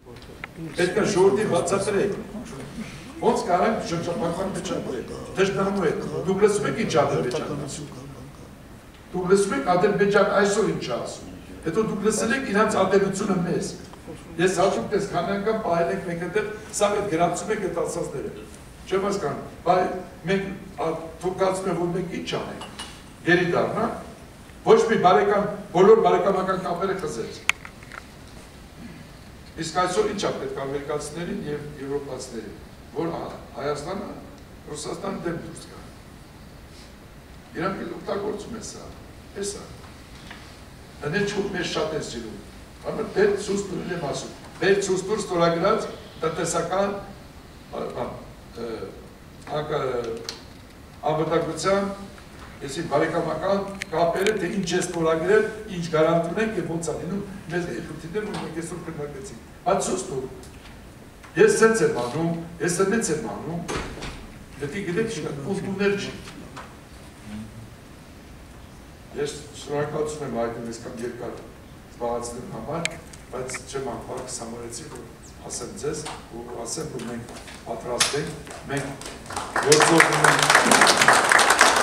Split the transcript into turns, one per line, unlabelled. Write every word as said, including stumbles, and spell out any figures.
Պետք է ժողովրդի բացատրեք։ Ոնց կարանք շրջապատական վիճակել։ Թշնամու հետ դուք լսում եք ինչ Ադրբեջանը ասում։ Դուք լսում եք Ադրբեջան այսօր ինչ ասում։ Հետո դուք լսել եք իրանց ատելությունը մեզ։ Ես հաշուվ տես քանի անգամ պահել եք մեկ հետև սա հետ գրանցում եք այդ ասածները։ Չեմ հասկանում, բայց մենք դուք ասում եք որ մենք ինչ անենք։ Գերի դառնա։ Ոչ մի բարեկամ, բոլոր բարեկամական կապերը խզեց։ Իսկ այսօր ինչ է պետք ամերիկացիներին եւ եվրոպացիներին, որ Հայաստանը Ռուսաստանի դեմ դուրս գա։ Իրանք էլ օգտագործում են սա, էսա։ Դա չուր մեզ շատ է սիրում։ Բայց դեր ցույց տուր եմ ասում։ Դեր ցույց տուր ստորագրած տնտեսական անվտանգության, եսի բարեկամական կապերը, թե ինչ է ստորագրել, ինչ գարանտ ունենք եւ ոնց է լինում, մեզ երկրություններ որ մենք այսօր քննարկեցինք։ Բայց ցույց տուր։ Ես սենց եմ անում, ես սենց եմ անում։ Դեպի գիտեք ինչ կոստումներ չի։ Ես շնորհակալություն եմ հայտնում այսքան երկար զբաղացնելու համար, բայց չեմ անպարկ համարեցի, որ ասեմ ձեզ ու ասեմ, որ մենք պատրաստ ենք, մենք գործողում ենք